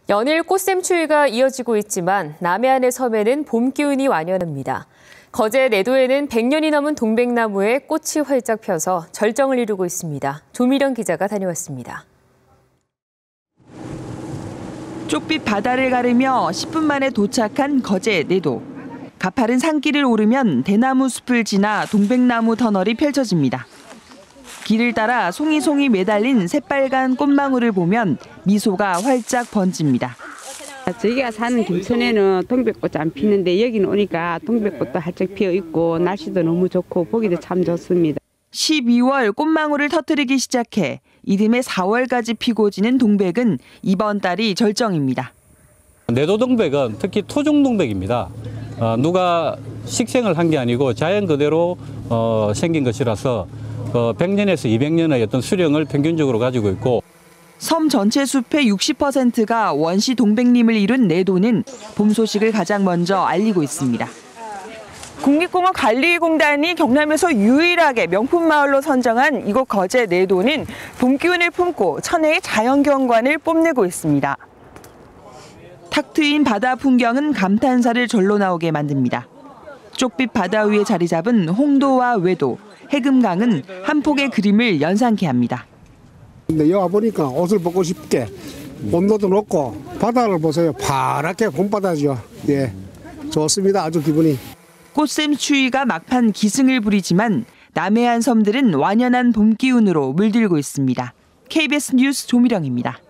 연일 꽃샘추위가 이어지고 있지만 남해안의 섬에는 봄 기운이 완연합니다. 거제 내도에는 100년이 넘은 동백나무에 꽃이 활짝 펴서 절정을 이루고 있습니다. 조미령 기자가 다녀왔습니다. 쪽빛 바다를 가르며 10분 만에 도착한 거제 내도. 가파른 산길을 오르면 대나무 숲을 지나 동백나무 터널이 펼쳐집니다. 길을 따라 송이송이 매달린 새빨간 꽃망울을 보면 미소가 활짝 번집니다. 저희가 사는 김천에는 동백꽃이 안 피는데 여기는 오니까 동백꽃도 활짝 피어 있고 날씨도 너무 좋고 보기도 참 좋습니다. 12월 꽃망울을 터뜨리기 시작해 이듬해 4월까지 피고 지는 동백은 이번 달이 절정입니다. 내도 동백은 특히 토종 동백입니다. 누가 식생을 한 게 아니고 자연 그대로 생긴 것이라서 100년에서 200년의 어떤 수령을 평균적으로 가지고 있고, 섬 전체 숲의 60%가 원시 동백림을 이룬 내도는 봄 소식을 가장 먼저 알리고 있습니다. 국립공원 관리공단이 경남에서 유일하게 명품 마을로 선정한 이곳 거제 내도는 봄 기운을 품고 천혜의 자연경관을 뽐내고 있습니다. 탁 트인 바다 풍경은 감탄사를 절로 나오게 만듭니다. 쪽빛 바다 위에 자리 잡은 홍도와 외도, 해금강은 한 폭의 그림을 연상케 합니다. 근데 여기 와보니까 옷을 벗고 싶게 온도도 높고 바다를 보세요. 파랗게 봄바다죠. 예, 좋습니다. 아주 기분이. 꽃샘추위가 막판 기승을 부리지만 남해안 섬들은 완연한 봄 기운으로 물들고 있습니다. KBS 뉴스 조미령입니다.